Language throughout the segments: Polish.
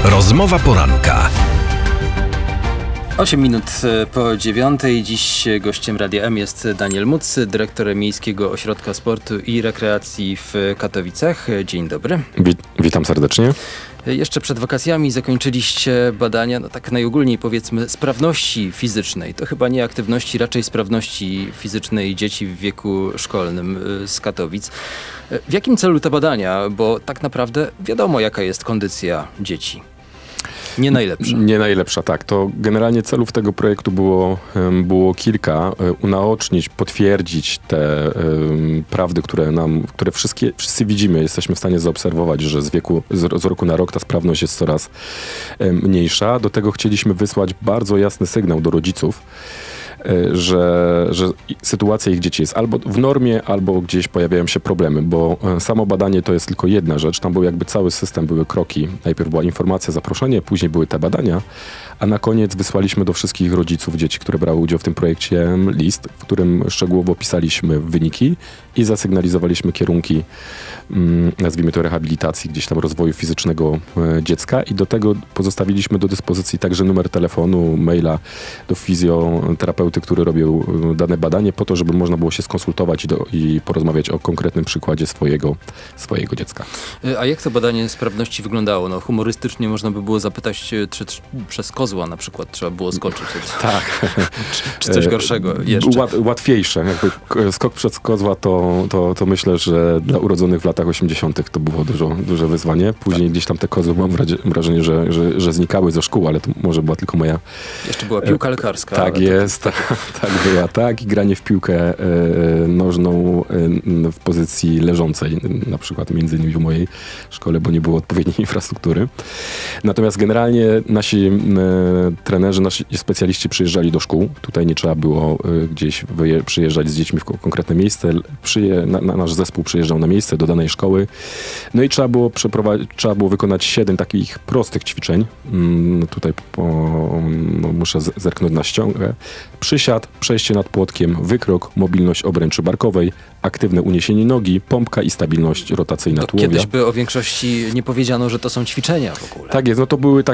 Rozmowa poranka. 8 minut po 9. Dziś gościem Radia M jest Daniel Muc, dyrektor Miejskiego Ośrodka Sportu i Rekreacji w Katowicach. Dzień dobry. Witam serdecznie. Jeszcze przed wakacjami zakończyliście badania, tak najogólniej powiedzmy, sprawności fizycznej. To chyba nie aktywności, raczej sprawności fizycznej dzieci w wieku szkolnym z Katowic. W jakim celu te badania? Bo tak naprawdę wiadomo, jaka jest kondycja dzieci. Nie najlepsza. Nie najlepsza, tak. To generalnie celów tego projektu było kilka. Unaocznić, potwierdzić te prawdy, które wszyscy widzimy. Jesteśmy w stanie zaobserwować, że z roku na rok ta sprawność jest coraz mniejsza. Do tego chcieliśmy wysłać bardzo jasny sygnał do rodziców, że sytuacja ich dzieci jest albo w normie, albo gdzieś pojawiają się problemy, bo samo badanie to jest tylko jedna rzecz. Tam był jakby cały system, były kroki. Najpierw była informacja, zaproszenie, później były te badania, a na koniec wysłaliśmy do wszystkich rodziców dzieci, które brały udział w tym projekcie, list, w którym szczegółowo opisaliśmy wyniki i zasygnalizowaliśmy kierunki, nazwijmy to rehabilitacji, gdzieś tam rozwoju fizycznego dziecka i do tego pozostawiliśmy do dyspozycji także numer telefonu, maila do fizjoterapeuty, który robił dane badanie po to, żeby można było się skonsultować i porozmawiać o konkretnym przykładzie swojego dziecka. A jak to badanie sprawności wyglądało? No, humorystycznie można by było zapytać, czy przez kozła na przykład trzeba było skoczyć. Tak. czy coś gorszego jeszcze? Łatwiejsze. Jakby skok przez kozła to myślę, że dla urodzonych w latach 80. to było duże wyzwanie. Później gdzieś tam te kozły, mam wrażenie, że znikały ze szkół, ale to może była tylko moja... Jeszcze była piłka lekarska. Tak jest, tak była, tak. I granie w piłkę nożną w pozycji leżącej, na przykład między innymi w mojej szkole, bo nie było odpowiedniej infrastruktury. Natomiast generalnie nasi trenerzy, nasi specjaliści przyjeżdżali do szkół. Tutaj nie trzeba było gdzieś przyjeżdżać z dziećmi w konkretne miejsce. Nasz zespół przyjeżdżał na miejsce do danej szkoły. No i trzeba było wykonać 7 takich prostych ćwiczeń. Tutaj muszę zerknąć na ściągę. Przysiad, przejście nad płotkiem, wykrok, mobilność obręczy barkowej, aktywne uniesienie nogi, pompka i stabilność rotacyjna tułowia. Kiedyś by o większości nie powiedziano, że to są ćwiczenia w ogóle. Tak jest, no to były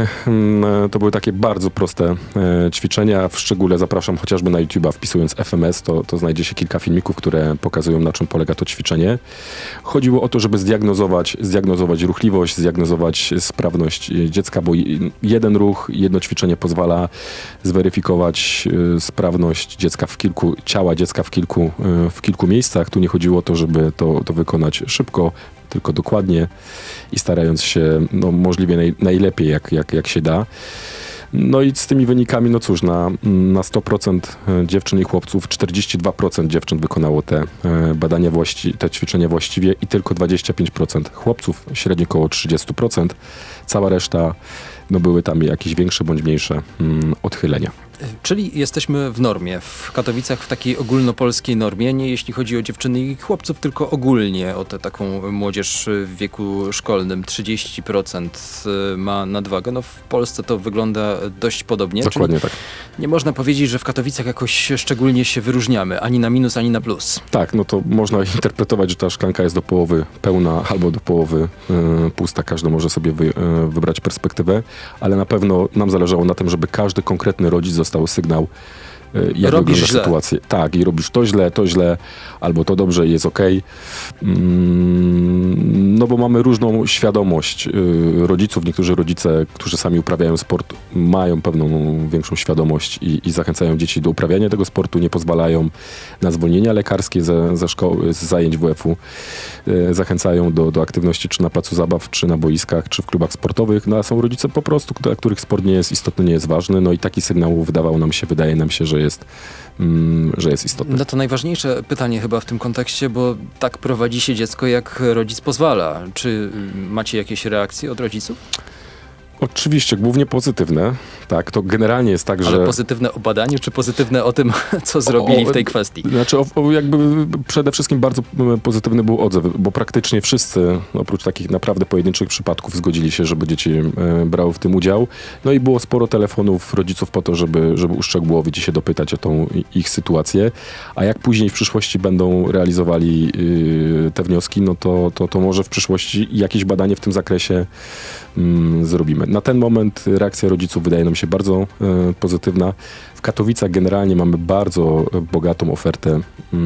takie bardzo proste ćwiczenia. W szczególe zapraszam chociażby na YouTube'a, wpisując FMS, to znajdzie się kilka filmików, które pokazują, na czym polega to ćwiczenie. Chodziło o to, żeby zdiagnozować ruchliwość, zdiagnozować sprawność dziecka, bo jeden ruch, jedno ćwiczenie pozwala zweryfikować sprawność dziecka ciała dziecka w kilku miejscach. Tu nie chodziło o to, żeby to wykonać szybko, tylko dokładnie i starając się możliwie najlepiej, jak się da. No i z tymi wynikami, no cóż, na 100% dziewczyn i chłopców 42% dziewczyn wykonało te badania, te ćwiczenia właściwie i tylko 25% chłopców, średnio około 30%. Cała reszta, były tam jakieś większe bądź mniejsze odchylenia. Czyli jesteśmy w normie, w Katowicach w takiej ogólnopolskiej normie, nie jeśli chodzi o dziewczyny i chłopców, tylko ogólnie o taką młodzież w wieku szkolnym. 30% ma nadwagę. No w Polsce to wygląda dość podobnie. Dokładnie tak. Nie można powiedzieć, że w Katowicach jakoś szczególnie się wyróżniamy, ani na minus, ani na plus. Tak, no to można interpretować, że ta szklanka jest do połowy pełna albo do połowy pusta. Każdy może sobie wybrać perspektywę, ale na pewno nam zależało na tym, żeby każdy konkretny rodzic dostał sygnał, jak wygląda sytuacja. Tak, i robisz to źle, albo to dobrze i jest okej. No bo mamy różną świadomość rodziców. Niektórzy rodzice, którzy sami uprawiają sport, mają pewną większą świadomość i zachęcają dzieci do uprawiania tego sportu, nie pozwalają na zwolnienia lekarskie ze szkoły, z zajęć WF-u. Zachęcają do aktywności czy na placu zabaw, czy na boiskach, czy w klubach sportowych. No a są rodzice po prostu, dla których sport nie jest istotny, nie jest ważny. No i taki sygnał wydaje nam się, że jest istotny. No to najważniejsze pytanie chyba w tym kontekście, bo tak prowadzi się dziecko, jak rodzic pozwala. Czy macie jakieś reakcje od rodziców? Oczywiście, głównie pozytywne. Tak, to generalnie jest tak, Ale że... pozytywne o badaniu, czy pozytywne o tym, co zrobili w tej kwestii? Znaczy, jakby przede wszystkim bardzo pozytywny był odzew, bo praktycznie wszyscy, oprócz takich naprawdę pojedynczych przypadków, zgodzili się, żeby dzieci brały w tym udział. No i było sporo telefonów rodziców po to, żeby uszczegółowić i się dopytać o tą ich sytuację. A jak później w przyszłości będą realizowali te wnioski, no to może w przyszłości jakieś badanie w tym zakresie zrobimy. Na ten moment reakcja rodziców wydaje nam się bardzo pozytywna. W Katowicach generalnie mamy bardzo bogatą ofertę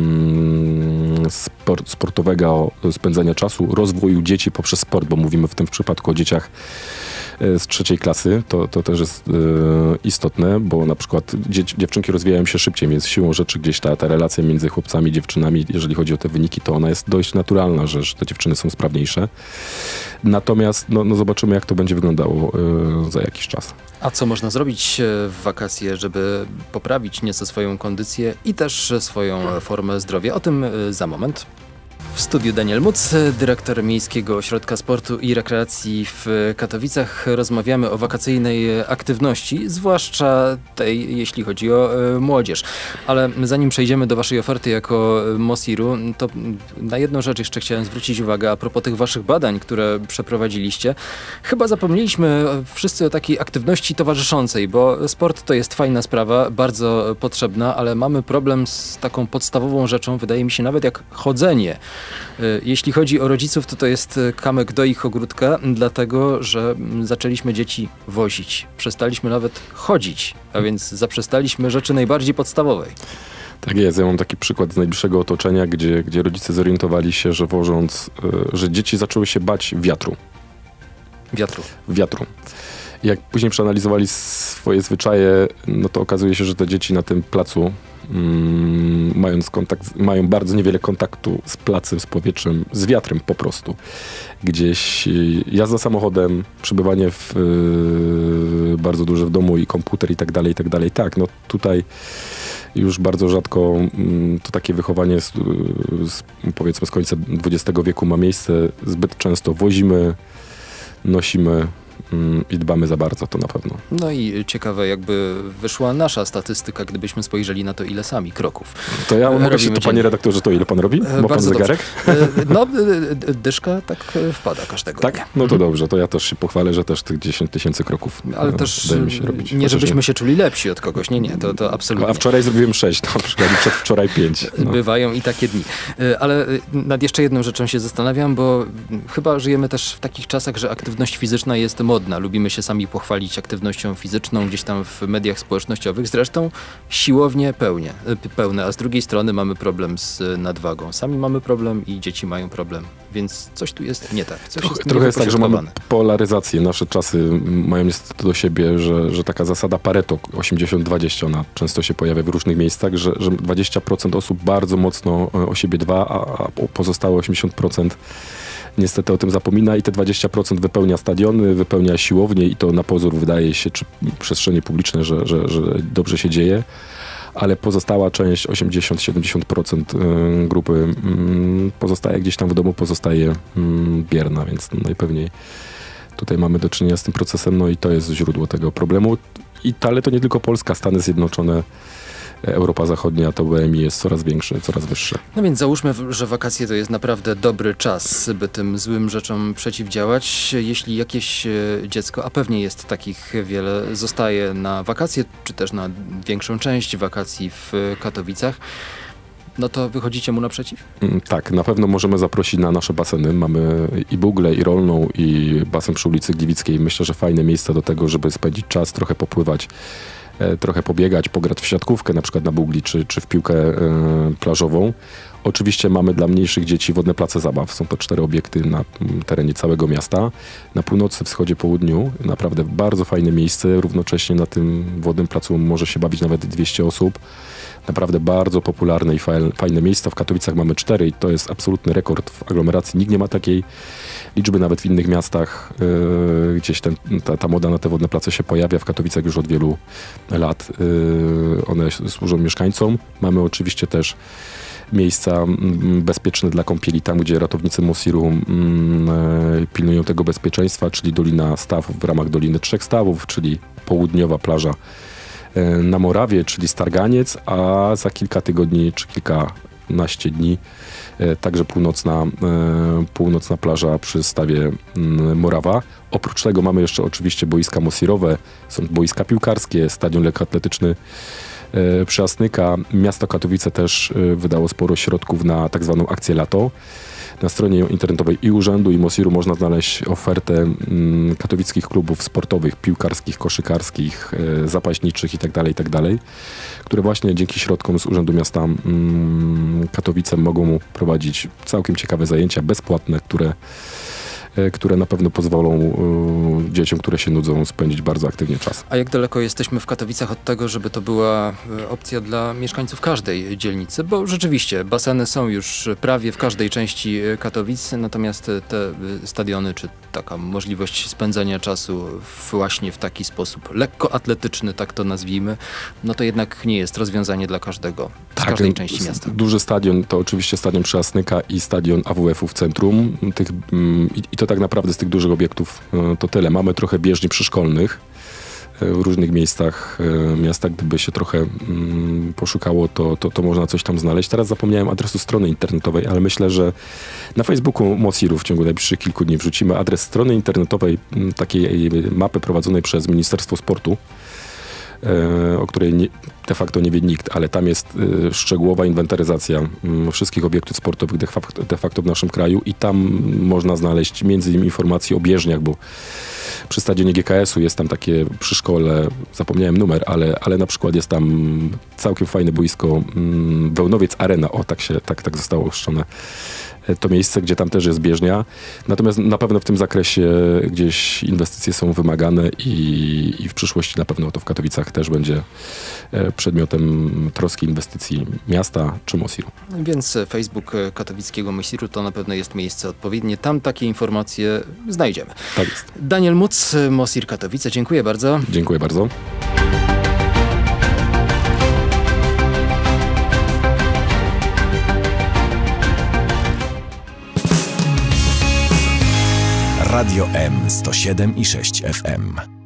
sportowego spędzania czasu, rozwoju dzieci poprzez sport, bo mówimy w tym przypadku o dzieciach z 3. klasy. To też jest istotne, bo na przykład dziewczynki rozwijają się szybciej, więc siłą rzeczy gdzieś ta relacja między chłopcami i dziewczynami, jeżeli chodzi o te wyniki, to ona jest dość naturalna, że te dziewczyny są sprawniejsze. Natomiast no zobaczymy, jak to będzie wyglądało za jakiś czas. A co można zrobić w wakacje, żeby poprawić nieco swoją kondycję i też swoją formę zdrowia? O tym za moment. W studiu Daniel Muc, dyrektor Miejskiego Ośrodka Sportu i Rekreacji w Katowicach. Rozmawiamy o wakacyjnej aktywności, zwłaszcza tej, jeśli chodzi o młodzież. Ale zanim przejdziemy do waszej oferty jako MOSIR-u, to na jedną rzecz jeszcze chciałem zwrócić uwagę a propos tych waszych badań, które przeprowadziliście. Chyba zapomnieliśmy wszyscy o takiej aktywności towarzyszącej, bo sport to jest fajna sprawa, bardzo potrzebna, ale mamy problem z taką podstawową rzeczą, wydaje mi się nawet jak chodzenie. Jeśli chodzi o rodziców, to jest kamyk do ich ogródka, dlatego że zaczęliśmy dzieci wozić. Przestaliśmy nawet chodzić, a więc zaprzestaliśmy rzeczy najbardziej podstawowej. Tak jest. Ja mam taki przykład z najbliższego otoczenia, gdzie rodzice zorientowali się, że wożąc, że dzieci zaczęły się bać wiatru. Wiatru. Jak później przeanalizowali swoje zwyczaje, no to okazuje się, że te dzieci na tym placu mają bardzo niewiele kontaktu z placem, z powietrzem, z wiatrem po prostu. Gdzieś jazda samochodem, przebywanie bardzo duże w domu i komputer i tak dalej. Tak, no tutaj już bardzo rzadko to takie wychowanie powiedzmy z końca XX wieku ma miejsce. Zbyt często wozimy, nosimy i dbamy za bardzo, to na pewno. No i ciekawe, jakby wyszła nasza statystyka, gdybyśmy spojrzeli na to, ile sami kroków. To ja mogę się, to panie redaktorze, to ile pan robi? Ma pan zegarek? No, dyszka tak wpada każdego. Tak? No to dobrze, to ja też się pochwalę, że też tych 10 000 kroków ale też mi się robić. Nie żebyśmy się czuli lepsi od kogoś, nie, to absolutnie. A wczoraj zrobiłem 6, na przykład przedwczoraj 5. No. Bywają i takie dni. Ale nad jeszcze jedną rzeczą się zastanawiam, bo chyba żyjemy też w takich czasach, że aktywność fizyczna jest modna. Lubimy się sami pochwalić aktywnością fizyczną gdzieś tam w mediach społecznościowych. Zresztą siłownie pełne, a z drugiej strony mamy problem z nadwagą. Sami mamy problem i dzieci mają problem, więc coś tu jest nie tak. Trochę jest tak, że mamy polaryzację. Nasze czasy mają niestety do siebie, że taka zasada Pareto 80-20, ona często się pojawia w różnych miejscach, że 20% osób bardzo mocno o siebie dba, a pozostałe 80% niestety o tym zapomina i te 20% wypełnia stadiony, wypełnia siłownie i to na pozór wydaje się, czy przestrzenie publiczne, że dobrze się dzieje, ale pozostała część, 80-70% grupy pozostaje gdzieś tam w domu, pozostaje bierna, więc najpewniej tutaj mamy do czynienia z tym procesem, no i to jest źródło tego problemu. Ale to nie tylko Polska, Stany Zjednoczone, Europa Zachodnia, to BMI jest coraz większe, coraz wyższe. No więc załóżmy, że wakacje to jest naprawdę dobry czas, by tym złym rzeczom przeciwdziałać. Jeśli jakieś dziecko, a pewnie jest takich wiele, zostaje na wakacje, czy też na większą część wakacji w Katowicach, no to wychodzicie mu naprzeciw? Tak, na pewno możemy zaprosić na nasze baseny. Mamy i Buglę, i Rolną, i basen przy ulicy Gliwickiej. Myślę, że fajne miejsca do tego, żeby spędzić czas, trochę popływać, trochę pobiegać, pograć w siatkówkę, na przykład na Bugli, czy w piłkę plażową. Oczywiście mamy dla mniejszych dzieci wodne place zabaw. Są to 4 obiekty na terenie całego miasta. Na północy, wschodzie, południu. Naprawdę bardzo fajne miejsce. Równocześnie na tym wodnym placu może się bawić nawet 200 osób. Naprawdę bardzo popularne i fajne miejsca. W Katowicach mamy 4 i to jest absolutny rekord w aglomeracji. Nikt nie ma takiej liczby nawet w innych miastach. Gdzieś ta moda na te wodne place się pojawia. W Katowicach już od wielu lat. One służą mieszkańcom. Mamy oczywiście też miejsca bezpieczne dla kąpieli, tam gdzie ratownicy Mosiru pilnują tego bezpieczeństwa, czyli Dolina Stawów w ramach Doliny Trzech Stawów, czyli południowa plaża na Morawie, czyli Starganiec, a za kilka tygodni czy kilkanaście dni także północna plaża przy stawie Morawa. Oprócz tego mamy jeszcze oczywiście boiska mosirowe, są boiska piłkarskie, stadion lekkoatletyczny Przyjasnyka. Miasto Katowice też wydało sporo środków na tak zwaną akcję Lato. Na stronie internetowej i urzędu, i Mosiru można znaleźć ofertę katowickich klubów sportowych, piłkarskich, koszykarskich, zapaśniczych itd., które właśnie dzięki środkom z Urzędu Miasta Katowice mogą prowadzić całkiem ciekawe zajęcia, bezpłatne, które na pewno pozwolą dzieciom, które się nudzą, spędzić bardzo aktywnie czas. A jak daleko jesteśmy w Katowicach od tego, żeby to była opcja dla mieszkańców każdej dzielnicy? Bo rzeczywiście baseny są już prawie w każdej części Katowic, natomiast te stadiony, czy taka możliwość spędzania czasu właśnie w taki sposób lekkoatletyczny, tak to nazwijmy, no to jednak nie jest rozwiązanie dla każdego z każdej części miasta. Duży stadion to oczywiście stadion Przyjasnyka i stadion AWF-u w centrum. I to tak naprawdę z tych dużych obiektów to tyle. Mamy trochę bieżni przyszkolnych w różnych miejscach miasta. Gdyby się trochę poszukało, to można coś tam znaleźć. Teraz zapomniałem adresu strony internetowej, ale myślę, że na Facebooku Mosiru w ciągu najbliższych kilku dni wrzucimy adres strony internetowej, takiej mapy prowadzonej przez Ministerstwo Sportu, o której de facto nie wie nikt, ale tam jest szczegółowa inwentaryzacja wszystkich obiektów sportowych de facto w naszym kraju i tam można znaleźć między innymi informacje o bieżniach, bo przy stadionie GKS-u jest tam takie przy szkole, zapomniałem numer, ale na przykład jest tam całkiem fajne boisko Wełnowiec Arena, tak zostało uczczone to miejsce, gdzie tam też jest bieżnia. Natomiast na pewno w tym zakresie gdzieś inwestycje są wymagane i w przyszłości na pewno to w Katowicach też będzie przedmiotem troski inwestycji miasta czy Mosiru. Więc Facebook katowickiego Mosiru to na pewno jest miejsce odpowiednie. Tam takie informacje znajdziemy. Tak jest. Daniel Muc, Mosir Katowice. Dziękuję bardzo. Dziękuję bardzo. Radio M 107,6 FM.